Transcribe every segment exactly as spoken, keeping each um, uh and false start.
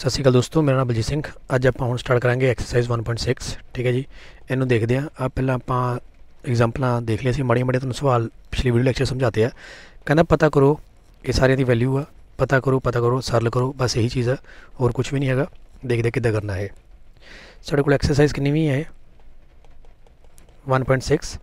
सत श्री अकाल दोस्तों, मेरा नाम बलजीत सिंह। अज आप हम स्टार्ट करांगे एक्सरसाइज वन पॉइंट सिक्स। ठीक है जी, इनू देखते हैं। आ पहला आप एग्जाम्पल देख लिया सी, माड़िया माड़िया तुहानूं सवाल पिछली वीडियो लेक्चर समझाते हैं। कहना पता करो ये सारिया की वैल्यू आ, पता करो पता करो सरल करो, बस यही चीज़ है और कुछ भी नहीं है। देखते किद्दां करना है। साढ़े कोल एक्सरसाइज कितनी भी है one point six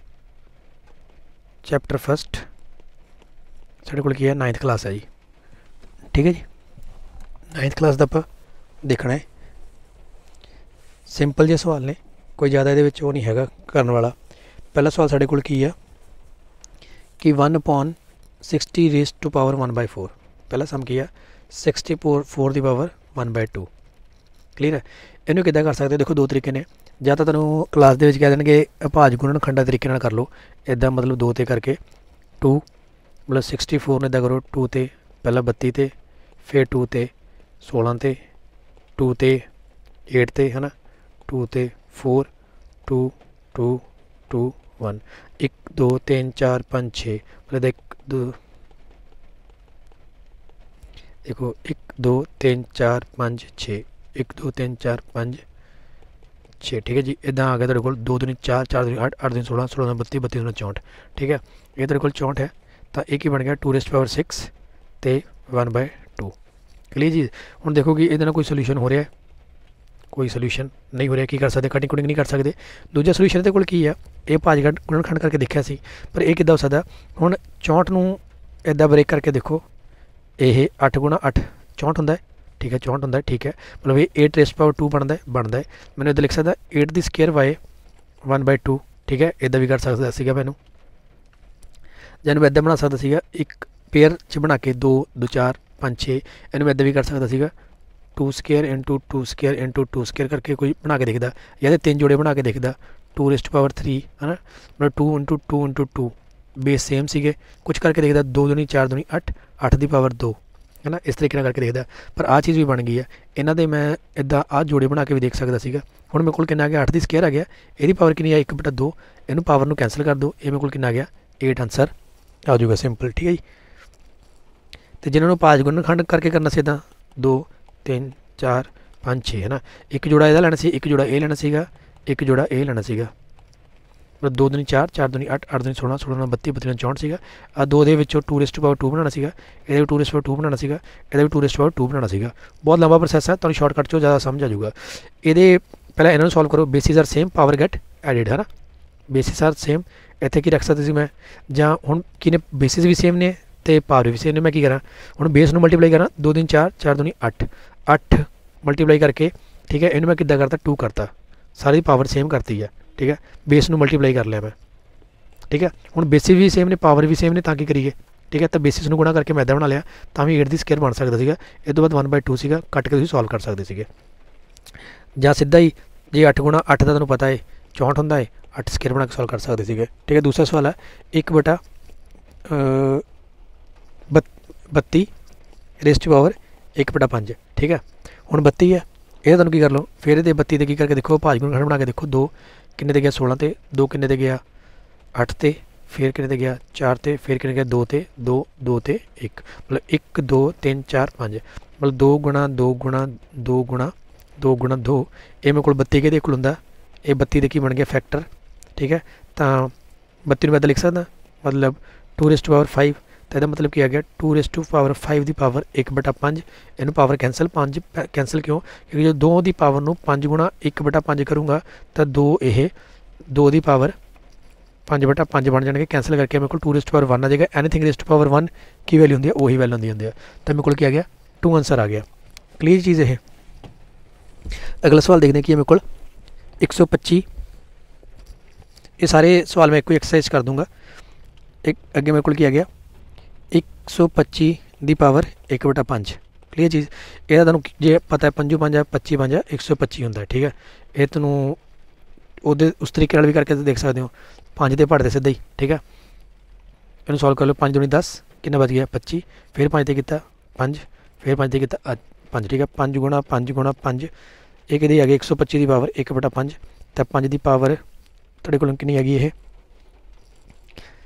chapter first, साढ़े कोल की है नाइन्थ क्लास है जी। ठीक है जी, नाइन्थ क्लास का आप देखना है। सिंपल जे सवाल ने, कोई ज़्यादा ये वो नहीं है करने वाला। पहला सवाल साढ़े कोल की है कि one upon sixty raise to power one by four. पहला सम की है सिक्सटी फोर फोर की power one by two. Clear है। इनू किद्दां कर सकते हो? देखो दो तरीके ने। या तो तुहानूं क्लास दे विच कह देणगे भाज गुणन खंडा तरीके नाल कर लो, इदां मतलब दो ते करके टू मतलब सिक्सटी फोर ने इदां करो टू ते पहला बत्ती ते फिर टू ते सोलह ते टू ते एट ते है ना, टू ते four two two two one एक दो तीन चार पाँच छः मतलब एक दो देखो एक दो तीन चार पाँच छः एक दो तीन चार पाँच छः। ठीक है जी, इदा आ गया तेरे को दो दूनी चार चार दूनी आठ आठ दूनी सोलह सोलह दूनी बत्ती बत्ती दूनी चौंठ। ठीक है, ये तेरे को चौंठ है तो एक ही बन गया टू रेस्ट पावर सिक्स ते वन बाय टू। क्लीयर जी। हुण देखो कि ये कोई सोल्यूशन हो रहा है, कोई सोल्यूशन नहीं हो रहा। की कर सकते? कटिंग कुटिंग नहीं कर सकते। दूजा सोल्यूशन ये कोल की है, ये भाज गुणन खंड करके देखा सी, पर यह किद्दां हो सकदा? हुण चौंठ नूं इदां ब्रेक करके देखो, ये अठ गुणा अठ चौंठ हुंदा है। ठीक है, चौंठ हुंदा है। ठीक है, मतलब ये एट रेस्ट पावर टू बनता है बनता है मैंने इधर लिख सकता एट दी square by one by two. ठीक है, इदां भी कर सकदा सीगा मैनूं, जां मैं इदां बना सकदा सीगा एक पेयर च बना के दो दो चार पाँच छः। इन्हूं मैं इदां भी कर सकदा सीगा two square into two square into two square करके कोई बना के देखदा, या तीन जोड़े बना के देखदा टू रेस्ट पावर थ्री है ना, मतलब two into two into two base same सीगे, कुछ करके देखदा दो दूनी चार दूनी अठ अठ की पावर दो है ना, इस तरीके करके देखदा। पर आ चीज़ भी बन गई है। इन्हां दे मैं इदां आ जोड़े बना के भी देख सकदा सीगा। हुण मेरे कोल कितना आ गया अठ की स्केयर आ गया, यदी पावर कितनी है एक बटा दो, इनू पावर नूं कैंसल कर दो, ये मेरे कोल कितना आ गया एट आंसर आ जाऊगा। सिंपल। ठीक है जी। तो जिन्होंने भाज गुणन खंड करके करना सी इदां दो तीन चार पाँच छः है ना, एक जोड़ा इहदा लैना सी, एक जोड़ा ये लैना सीगा, एक जोड़ा ये लैना सीगा, मतलब दो दूनी चार चार दूनी अठ अठ दूनी सोलह सोलह बत्ती बत्ती चौंठ सीगा। आ दो दे विचों टू रेस्ट पावर टू बनाना सीगा, इहदा भी टू रेस्ट पावर टू बनाना सीगा, इहदा भी टू रेस्ट पावर टू बनाना सीगा। बहुत लंबा प्रोसैस है, तुहानूं शॉर्टकट चो ज़्यादा समझ आ जाऊगा। ये पहले इन्होंने सॉल्व करो, bases are same power get added है ना, बेसिस आर सेम। इत्थे की रख सकते सी मैं, जां हुण किने बेसिस भी सेम ने तो पावर भी सेम ने। मैं की करा हुण बेस नूं मल्टीप्लाई करा, दो दिन चार चार दूनी अठ अठ मल्टीप्लाई करके। ठीक है, इन्हूं मैं किद्दां करता टू करता, सारी पावर सेम करती है। ठीक है, बेस नूं मल्टीप्लाई कर लिया मैं। ठीक है, हुण बेसिस भी सेम ने पावर भी सेम ने, तां की करिए। ठीक है, तो बेसिस नूं गुणा करके मैं इदां बना लिया, तां भी एट दी स्केयर बन सकदा सीगा। इस तो बाद वन बाय टू सीगा, कट के तुसीं सॉल्व कर सकते सीगे, जां सीधा ही जे अठ गुणा अठ का तुहानूं पता है चौंठ हुंदा है, अठ स्केयर बना के सॉल्व कर सकते सीगे। ठीक है, दूसरा सवाल है एक बटा बत बत्ती रेस्ट पावर एक बटा पाँच। ठीक है, हुण बत्ती है, ये तुहानूं की कर लो, फिर ये बत्ती दे की करके देखो भाज गुणन खंड बना के देखो, दो किन्ने दे गया सोलह ते दो किन्ने दे गया अठ ते फिर किन्ने दे गया चार ते फिर किन्ने गया दो ते दो दो ते एक, मतलब एक दो तीन चार पाँच, मतलब दो गुणा दो गुणा दो गुणा दो गुणा दो। ये मेरे को बत्ती के कोल हुंदा, ये बत्ती दे की बन गया फैक्टर। ठीक है, तो बत्ती नूं मैं लिख सकदा मतलब टू रेस्ट पावर फाइव, तो यदा मतलब क्या आ गया two raised two power five की पावर एक बटा पाँच। इनू पावर कैंसल पाँच कैंसल क्यों? क्योंकि जो दो की पावर नूं पाँच गुणा एक बटा पाँच करूँगा तो दो ये दो की पावर पाँच बटा पाँच बन जाएंगे, कैंसल करके मेरे को टू रेस्ट पावर वन आ जाएगा। एनीथिंग रेस्ट पावर वन की वैल्यू होंगी है वही वैल्यू होंगी होंगी है, तो मेरे को क्या आ गया टू आंसर आ गया। क्लीयर चीज़ है। अगला सवाल देखते हैं कि मेरे को एक सौ पच्ची, ये सारे सवाल मैं एक कोई एक्सरसाइज कर दूंगा। एक अगे मेरे को क्या आ गया एक सौ पच्ची दी पावर एक बटा पाँच। क्लीयर चीज़। यह तुहानूं जे पता है पंजू पाँच पच्ची पाँच एक सौ पच्ची होंदा है। ठीक है, ये तुहानूं उहदे उस तरीके नाल भी करके देख सकते हो, पाँच दे पढ़ते सीधा ही। ठीक है, इन्हूं सॉल्व कर लो, पाँच दूनी दस कितना बच गया पच्ची, फिर पाँच ते कीता पाँच फिर पाँच ते कीता पाँच। ठीक है, पाँच गुणा पाँच गुणा पाँच एक इहदी आ गई एक सौ पच्ची की पावर एक बटा पाँच, तो पाँच की पावर तुहाडे कोल कितनी हैगी ये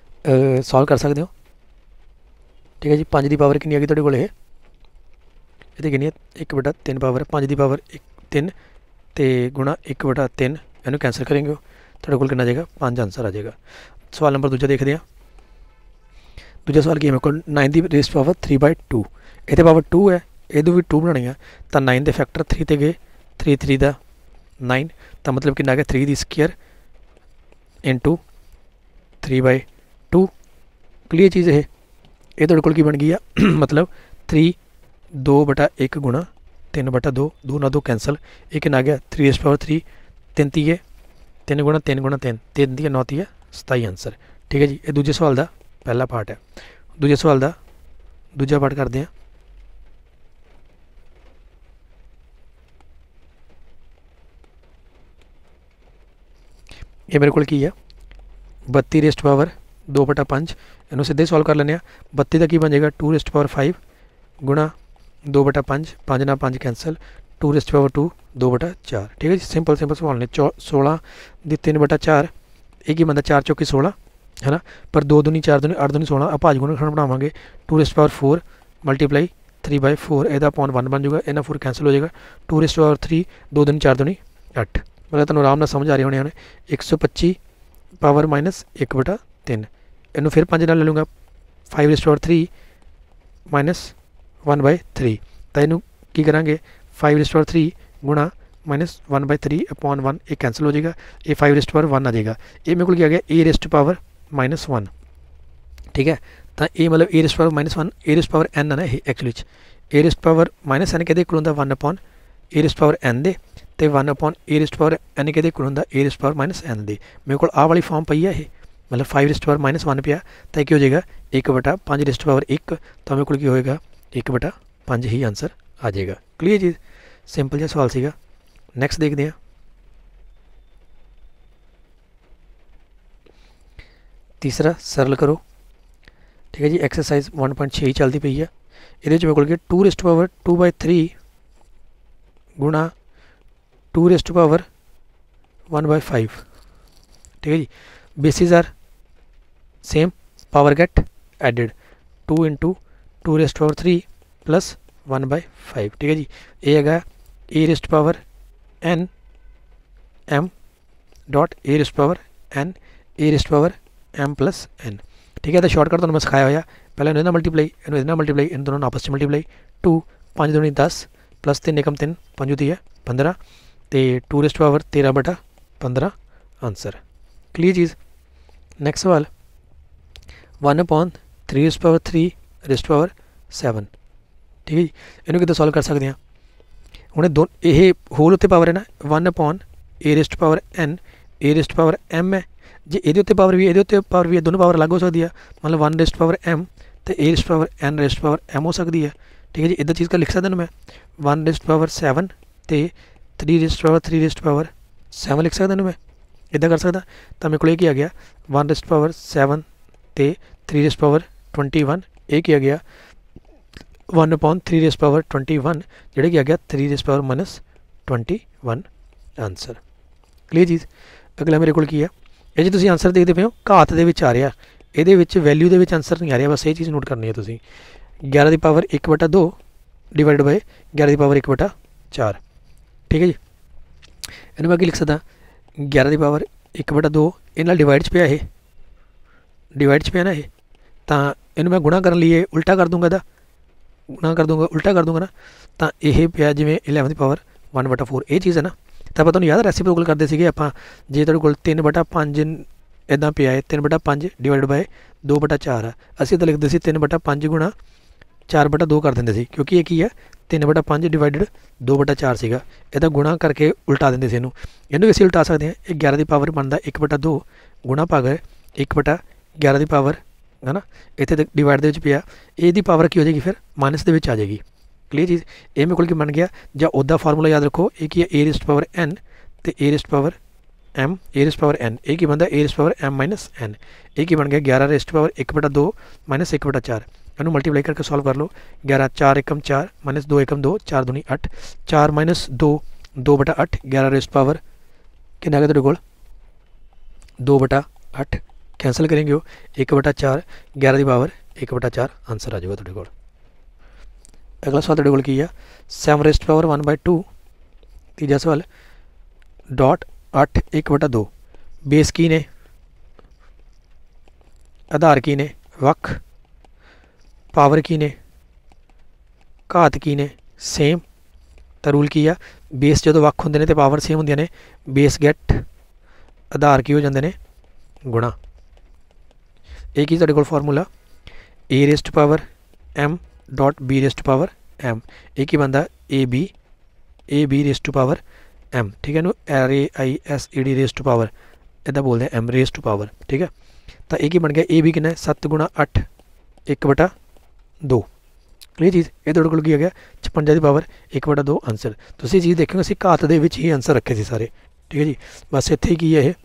सॉल्व कर सकते हो। ठीक है जी, पाँच की पावर कितनी हैगी तुहाडे कोल ये ये कितनी है एक बटा तीन पावर है पाँच की पावर एक तीन तो गुणा एक बटा तीन इनू कैंसल करेंगे थोड़े को कितना आ जाएगा पाँच आंसर आ जाएगा। सवाल नंबर दूजा देखते हैं। दूजा सवाल की है मेरे को नाइन की raise power three by two ये पावर टू है ये भी टू बनानी है तो नाइन के फैक्टर थ्री तो गए थ्री थ्री का नाइन तो मतलब कि आ गया थ्री की square into three by two clear चीज़ है ये तो की बन गई है मतलब थ्री दो बटा एक गुणा तीन बटा दो दो ना दो कैंसल एक आ गया थ्री एस पावर थ्री तीन तीए तीन गुणा तीन गुणा तीन तीन तीए नौ तीए सताई आंसर। ठीक है जी ये दूजे सवाल का पहला पार्ट है। दूजे सवाल का दूजा पार्ट करते हैं। ये मेरे को की है बत्ती रेस्ट पावर दो बटा पाँच इनू सीधे सॉल्व कर लें। बत्ती का की बन जाएगा टू रेस्ट पावर फाइव गुणा दो बटा पाँच पाँच ना पाँच cancel two raised power two दो बटा चार। ठीक है जी सिंपल सिंपल सवाल ने चौ सोलह दी तीन बटा चार एक ही बनता चार चौकी सोलह है ना पर दो दूनी चार दूनी अठ दूनी सोलह आप भाज गुण खंड बनावांगे two raised power four multiply three by four एदा पॉइंट वन बन जाएगा इन्ना फोर कैंसल हो जाएगा टू रेस्ट पावर थ्री दो दूनी चार दूनी अठ मतलब तुम आराम समझ आ रही होने एक सौ पच्ची पावर माइनस एक बटा तीन इनू फिर पाँच नाल ले लूँगा five raised power three minus one by three तो इनू की करांगे फाइव रेस्ट पावर थ्री गुणा minus one by three upon one एक कैंसल हो जाएगा ये फाइव रेस्ट पावर वन आ जाएगा ये मेरे को क्या गया a raised power minus one. ठीक है तो ये मतलब a raised power minus one a raised power n है ना ये actually a raised power minus N कहते इक्वल होंगे one upon a raised power n दे तो one upon a raised power n कहते इक्वल होंगे a raised power minus n दे मेरे को आ वाली फॉर्म पई है ये मतलब five raised power minus one पिया तो क्या हो जाएगा एक बटा पाँच रेस्ट पावर एक तो मेरे को की होएगा एक बटा पाँच ही आंसर आ जाएगा। क्लीयर चीज़ सिंपल जिहा सवाल सीगा। नैक्सट देखते हैं। तीसरा सरल करो। ठीक है जी एक्सरसाइज वन पॉइंट छे ही चलती पई है ये मेरे को two raised power two by three गुणा two raised power one by five. ठीक है जी bases are same power get added two into two raised power three plus one by five. ठीक है जी ये है a raised power n m dot a raised power n a raised power m plus n. ठीक है तो shortcut तो मैं सिखाया हुआ पहले इन्होंने मल्टीप्लाई इन्होंने मल्टीप्लाई इन दोनों आपस में मल्टीप्लाई टू पाँच दूनी दस प्लस तीन एकम तीन पाँच होती है पंद्रह तो टू रेस्ट पावर तेरह बटा पंद्रह आंसर। क्लीयर चीज़। नैक्सट सवाल one upon three raised power three raised power seven. ठीक है जी इनू कितना सॉल्व कर सकते हैं हूँ दो ये होल उत्ते पावर है ना one upon a raised power n a raised power m है जे ये उत्ते पावर भी ये पावर भी है दोनों पावर अलग हो सकती है मतलब वन रेस्ट पावर एम तो a raised power n raised power m हो सकती है। ठीक है जी इधर चीज़ का लिख सकता हूँ मैं वन रेस्ट पावर सैवन तो three raised power three raised power seven लिख सकता हूँ मैं इदा कर सकता तो मेरे को ये किया गया वन रेस्ट पावर सैवन तो three raised power twenty one ये किया गया one upon three raised power twenty one जोड़े किया गया three raised power minus twenty one answer. Clear चीज़। अगला मेरे को की है ये जो तुम आंसर देखते पे हो घात दे विच आ रहा ये वैल्यू के आंसर नहीं आ रहा बस ये चीज़ नोट करनी है तुम ग्यारह की पावर एक बटा दो डिवाइड बाय ग्यारह की पावर एक बटा चार। ठीक है जी इन्हें मैं लिख सकता ग्यारह की पावर एक बटा दो इन डिवाइड च पिया ये डिवाइड च पिया ना ये तो इन्हें मैं गुणा करने लिए उल्टा कर दूँगा इदा गुणा कर दूँगा उल्टा कर दूँगा ना तो यह पिया जिमें इलेवन की पावर वन बटा फोर ये चीज़ है ना तो आप तुहानूं याद रेसिप्रोकल करते थे आप जे तुहाडे कोल तीन बटा पाँच इदा पिया है तीन बटा पाँच डिवाइड बाय दो बटा चार असीं तो लिखते तीन बटा पाँच गुणा चार बटा दो कर देंगे सी क्योंकि ये की है तीन बटा पाँच डिवाइडेड दो बटा चार सीगा इहदा गुणा करके उल्टा देंगे सी इनू इनू असीं उल्टा सकते हैं एक ग्यारह की पावर बनता एक बटा दो गुणा भाग एक बटा ग्यारह की पावर है ना इतने डिवाइड के पिया ये पावर की हो जाएगी फिर माइनस के आ जाएगी। क्लीयर चीज़ ये मेरे को बन गया ਜਾਂ ਉਹਦਾ फार्मूला याद रखो ये की है ए रेस्ट पावर एन तो a raised power m a raised power n ये की बनता a raised power m minus n ये की बन गया ग्यारह रेस्ट पावर एक बटा दो माइनस एक बटा चार इनू मल्टीप्लाई करके सॉल्व कर लो ग्यारह चार एकम चार माइनस दो एकम दो चार दूनी अठ चार माइनस दो दो बटा अठ ग्यारह रेस्ट पावर कितना गया तेरे को दो बटा अठ कैंसल करेंगे हो एक बटा चार ग्यारह की पावर एक बटा चार आंसर आ जाएगा तेरे को। अगला सवाल तुहाडे कोल की आ seven raised power one by two. तीजा सवाल डॉट अठ एक बटा दो। बेस की ने, आधार की ने, वक्, पावर की ने, घात की ने, सेम। तो रूल की आ बेस जो वक् होंदे ने ते पावर सेम होंदियां ने, बेस गैट आधार की हो जाते हैं गुणा। एक ही तुहाडे कोल formula a raised power m dot b raised power m. एक ही बनता a b a b raised power m. ठीक है ना, R A I S E D raised power इदा बोलते हैं एम रेस्ट पावर। ठीक है, तो एक ही बन गया ए बी कितना सत्त गुणा अठ एक बटा दो। क्लीयर चीज़ ये तुहाडे कोल की आ गया छप्पन की पावर एक बटा दो आंसर। तो ये चीज़ देखोगे असीं घात दे विच ही आंसर रखे थे सारे। ठीक है जी, बस इत्थे की है ये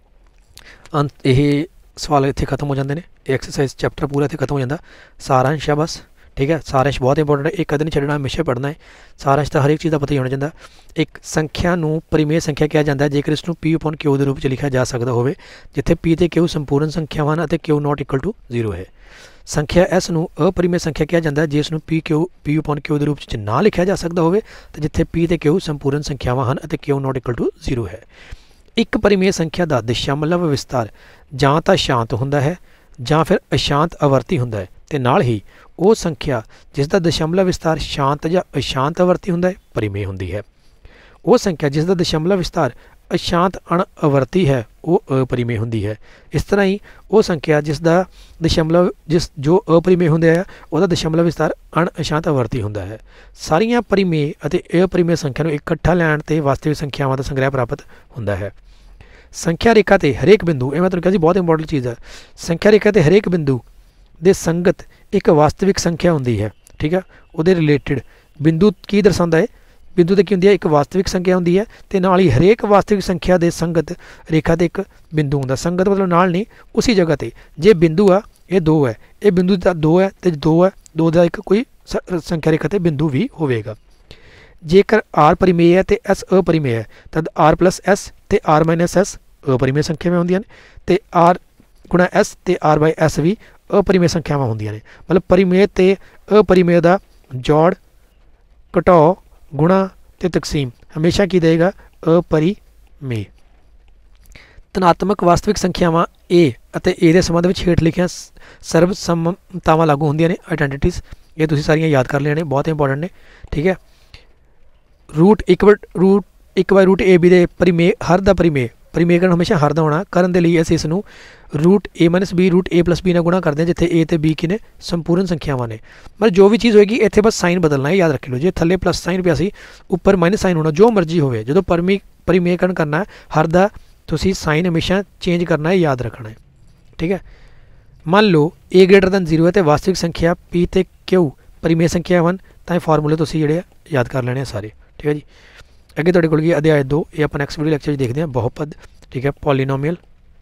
अंत ये सवाल इत्थे खत्म हो जाते हैं। एक्सरसाइज चैप्टर पूरा इत्थे खत्म हो जाता। सारांश है बस। ठीक है, सारांश बहुत इंपॉर्टेंट है, एक कदम नहीं छड्डना, हमेशा पढ़ना है। सारांश तो हर एक चीज़ का पता ही होना चाहिए। एक संख्या नूं परिमेय संख्या कहा जाता है जेकर इसनूं पी अपॉन क्यू के रूप में लिखा जा सकता हो, जिथे पी ते क्यू संपूर्ण संख्यावां अते q not equal to zero है। संख्या एस नूं अपरिमेय संख्या कहा जाता है जे इसनूं p q p upon q के रूप में ना लिखा जा सकता हो, तो जिथे पी ते क्यू संपूर्ण संख्यावां हैं अते q not equal to zero है। एक परिमेय संख्या का दशमलव विस्तार जां तां शांत हुंदा है जां फिर अशांत आवर्ती हुंदा है, ते नाल ही वो संख्या जिसका दशमलव विस्तार शांत या अशांत आवर्ती हुंदा है परिमेय हुंदी है। वो संख्या जिसका दशमलव विस्तार अशांत अणआवर्ती है वो अपरिमेय हुंदी है। इस तरह ही वो संख्या जिसका दशमलव जिस जो अपरिमेय हुंदा है वह दशमलव विस्तार अण अशांत आवर्ती हुंदा है। सारियां परिमेय अते अपरिमेय संख्या इकट्ठा लैण ते वास्तविक संख्यावां दा संग्रह प्राप्त हुंदा है। संख्या रेखा ते हरेक बिंदु ये मैं तुहानूं कहा सी बहुत इंपॉर्टेंट चीज़ है। संख्या रेखा ते हरेक बिंदु दे संगत एक वास्तविक संख्या होंदी है। ठीक है, उहदे रिलेटिड बिंदु की दर्शाता है, बिंदु ते की होंदी है एक वास्तविक संख्या होंदी है, ते नाल ही हरेक वास्तविक संख्या दे संगत रेखा ते एक बिंदु होंदा। संगत मतलब नाल नहीं उसी जगह ते जे बिंदु आ ये दो है, ये बिंदु दा दो है ते दो है दो दा एक कोई संख्या रेखा ते बिंदु भी होवेगा। जेकर आर परिमेय है तो एस अपरिमेय है तद आर प्लस एस ते आर माइनस एस अपरिमेय संख्या में होंदियां ने, ते आर गुणा एस ते आर बाई एस भी अपरिमेय संख्यावां होंदियां ने। मतलब परिमेय ते अपरिमेय का जोड़ घटाओ गुणा ते तकसीम हमेशा की देगा अपरिमेय। धनात्मक वास्तविक संख्यावां ए अते ए दे संबंध विच हेठ लिखियां सर्वसम्मतावां लागू होंदियां ने आइडेंटिटीज़। ये तुसीं सारियां याद कर लेने, बहुत इंपॉर्टेंट ने। ठीक है, रूट एक रूट एक बाय रूट ए बी दे परिमेय हर दा परिमेय परिमेयकरण हमेशा हर दा होना। करन दे लई असीं इस नूं root a minus b root a plus b नाल गुणा करते हैं, जिथे ए ते बी की ने संपूर्ण संख्यावां ने। मतलब जो भी चीज़ होएगी इत्थे बस साइन बदलना है, याद रख लो। जे थल्ले प्लस साइन पिया सी उपर माइनस साइन होना, जो मर्जी होवे जो परिमेय परिमेयकरण करना है हर दा तुसीं साइन हमेशा चेंज करना है, याद रखना है। ठीक है, मान लो ए ग्रेटर दैन जीरो है तो वास्तविक संख्या पी ते क्यू परिमेय संख्या वन, तो फार्मूले तुसीं जिहड़े याद कर लेने सारे। ठीक है जी, अगे तुहाडे कोल अध्याय दो ये आप नैक्सट वीडियो लैक्चर देखते हैं बहुपद। ठीक है, पॉलीनोमियल।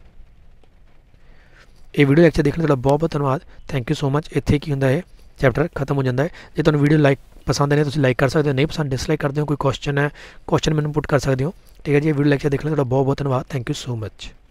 ये वीडियो लैक्चर देखने का बहुत बहुत धन्यवाद, थैंक यू सो मच। इत्थे की हुंदा है चैप्टर खत्म हो जाता है। जो तुहानूं वीडियो लाइक पसंद है तो लाइक कर सकते हो, नहीं पसंद डिसलाइक करते हो। कोई क्वेश्चन है क्वेश्चन मैंने पुट कर सकते हो। ठीक है जी, वीडियो लैक्चर देखने का बहुत बहुत धन्यवाद, थैंक यू सो मच।